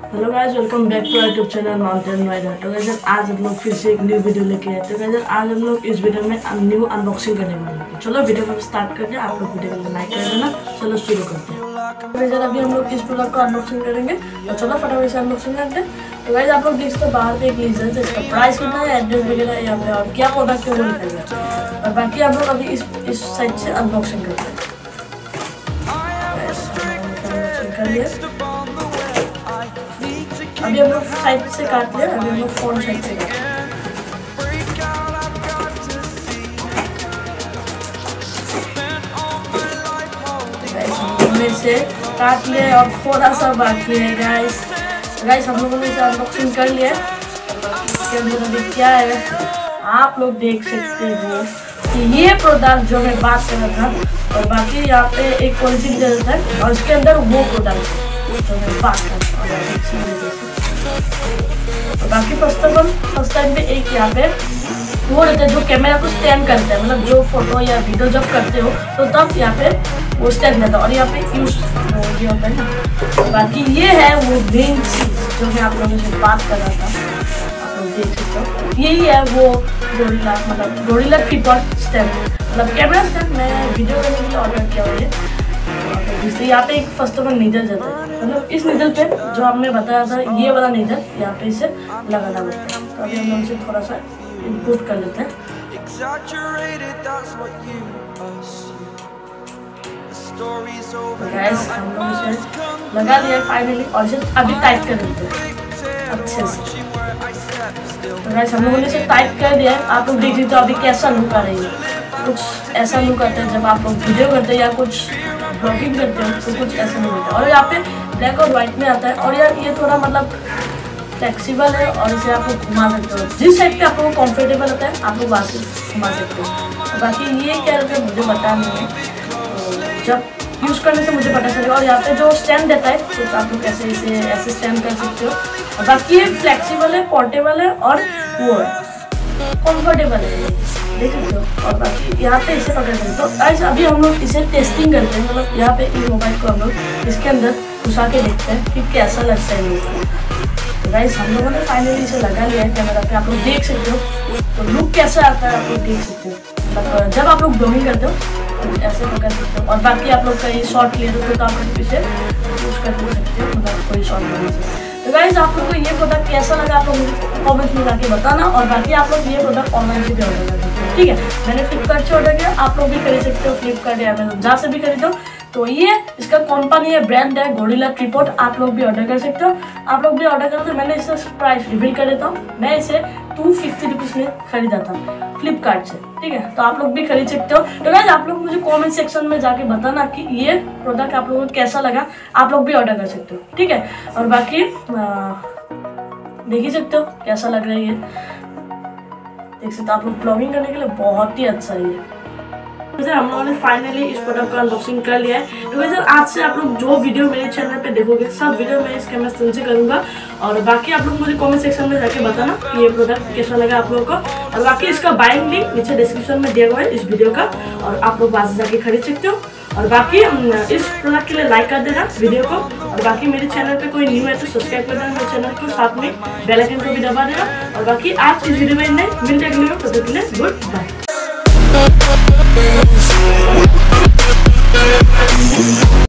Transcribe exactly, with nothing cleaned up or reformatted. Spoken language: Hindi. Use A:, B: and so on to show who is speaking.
A: Hello guys, welcome back to our YouTube channel mountain rider. तो गाइस आज हम लोग फिर से एक न्यू वीडियो लेके आए। तो गाइस आज हम लोग इस वीडियो में न्यू अनबॉक्सिंग करने वाले हैं। चलो वीडियो को स्टार्ट करते हैं। आप लोग वीडियो को लाइक कर देना। चलो शुरू करते हैं। तो गाइस अभी हम लोग इस प्रोडक्ट को अनबॉक्सिंग करेंगे, तो चलो फटाफट से अनबॉक्सिंग करते हैं। तो गाइस आप लोग देख सकते हो बाहर पे एक लीजर है, इसका प्राइस कितना है, एड्रेस वगैरह यहाँ पे और क्या प्रोडक्ट है वो लिखा गया है। और बाकी आप लोग अभी इस इस साइड से अनबॉक्सिंग करते हैं। कर लिया। अभी हम लोग साइड से काट लिया, अभी हम लोग फोन साइड से काट में से काट लिए और थोड़ा सा बाकी है गाइस। गाइस हम लोगों ने इसे अनबॉक्सिंग कर लिया। इसके अंदर अभी क्या है आप लोग देख सकते हो कि ये प्रोडक्ट जो मैं बात कर रहा था, और बाकी यहाँ पे एक पॉलिथीन दे देता है और इसके अंदर वो प्रोडक्ट जो मैं बात कर रहा हूँ। तो बाकी first of all first time पे एक यहाँ पे वो रहता है जो कैमरा को स्टैंड करता है, मतलब जो फोटो या वीडियो जब करते हो तो तब यहाँ पे वो स्टैंड रहता है और यहाँ पे यूज ये होता है ना। बाकी ये है वो मेन चीज जो मैं आप लोगों से बात कर रहा था, आप लोग देख सकते हो। यही है वो गोरिल्ला, मतलब गोरिल्ला ट्रिपॉड स्टैंड, मतलब कैमरा स्टैंड मैं वीडियो करने के लिए ऑर्डर किया हुआ है। इसलिए यहाँ पे एक फर्स्ट ऑफ ऑल नीडल जाता है, मतलब इस नीडल पे जो हमने बताया था ये वाला नीडल यहाँ पे इसे लगाना पड़ता है। तो अभी हम लोग इसे थोड़ा सा इनपुट कर लेते हैं। गाइस हम लोग इसे लगा दिया फाइनली और इसे अभी टाइट कर देते हैं अच्छे से। तो गाइस हम लोगों ने इसे टाइट कर दिया है। आप लोग देख सकते हो अभी कैसा लुक आ रही है। कुछ ऐसा लुक आता है जब आप लोग वीडियो करते हैं या कुछ ब्लॉगिंग करते हो तो कुछ ऐसा नहीं होता है। और यहाँ पे ब्लैक और व्हाइट में आता है और यार ये थोड़ा मतलब फ्लेक्सिबल है और इसे आप लोग घुमा सकते हो। जिस साइड पे आप लोगों को कंफर्टेबल होता है आप लोग वहाँ से घुमा सकते हो। बाकी ये क्या रहता है मुझे पता नहीं है, तो जब यूज़ करने से मुझे पता चलेगा। और यहाँ पे जो स्टैंड देता है तो आप लोग कैसे इसे ऐसे स्टैंड कर सकते हो। और बाकी ये फ्लेक्सिबल है, पोर्टेबल है और वो है कंफर्टेबल है, देख सकते हो। और बाकी यहाँ पे इसे पकड़ सकते हो। गाइस अभी हम लोग इसे टेस्टिंग करते हैं, मतलब यहाँ पे इस मोबाइल को हम लोग इसके अंदर घुसा के देखते हैं कि कैसा लगता है ये। तो गाइस हम लोगों ने फाइनली इसे लगा लिया है कैमरा पे, आप लोग देख सकते हो। तो लुक कैसा आता है आप लोग देख सकते हो, मतलब जब आप लोग ब्लॉगिंग करते हो तो ऐसे पकड़ सकते हो। और बाकी आप लोग कहीं शॉर्ट ले रहे हो तो आप लोग इसे यूज कर सकते हो, मतलब कोई शॉर्ट लेने से। तो गाइस आप लोग को ये प्रोडक्ट कैसा लगा आप लोग मुझे कॉमेंट में जाके बताना। और बाकी आप लोग ये प्रोडक्ट ऑनलाइन से भी ऑर्डर कर सकते हो, ठीक है। मैंने फ्लिपकार्ट से ऑर्डर किया, आप लोग भी खरीद सकते हो फ्लिपकार्ट या अमेजोन जहाँ से भी खरीदो। तो ये इसका कंपनी है, ब्रांड है गोरिल्ला ट्रिपॉड, आप लोग भी ऑर्डर कर सकते हो। आप लोग भी ऑर्डर करते हो। मैंने इसे प्राइस रिवील कर देता हूँ। मैं इसे टू फिफ्टी रुपीज़ में खरीदा था फ्लिपकार्ट से, ठीक है। तो आप लोग भी खरीद सकते हो। तो गाइस आप लोग मुझे कमेंट सेक्शन में जाके बताना कि ये प्रोडक्ट आप लोगों को कैसा लगा। आप लोग भी ऑर्डर कर सकते हो, ठीक है। और बाकी देख ही सकते हो कैसा लग रहा है ये, देख सकते हो। आप लोग ब्लॉगिंग करने के लिए बहुत ही अच्छा है ये। तो हम लोगों ने फाइनली इस प्रोडक्ट का अनबॉक्सिंग कर लिया है। तो वैसे आज से आप लोग जो वीडियो मेरे चैनल पे देखोगे सब वीडियो मैं इस कैमरा स्टैंड से करूंगा। और बाकी आप लोग मुझे कमेंट सेक्शन में जाके बताना कि ये प्रोडक्ट कैसा लगा आप लोगों को। और बाकी इसका बाइंग लिंक नीचे डिस्क्रिप्शन में दिया हुआ है इस वीडियो का, और आप लोग वहां से जाके खरीद सकते हो। और बाकी इस प्रोडक्ट के लिए लाइक कर देना वीडियो को। और बाकी मेरे चैनल पे कोई न्यू है तो सब्सक्राइब कर देना मेरे चैनल को, साथ में बेल आइकन को भी दबा देना। और बाकी आज इस वीडियो में नहीं मिलते अगले वीडियो में, तब तक के लिए गुड बाय।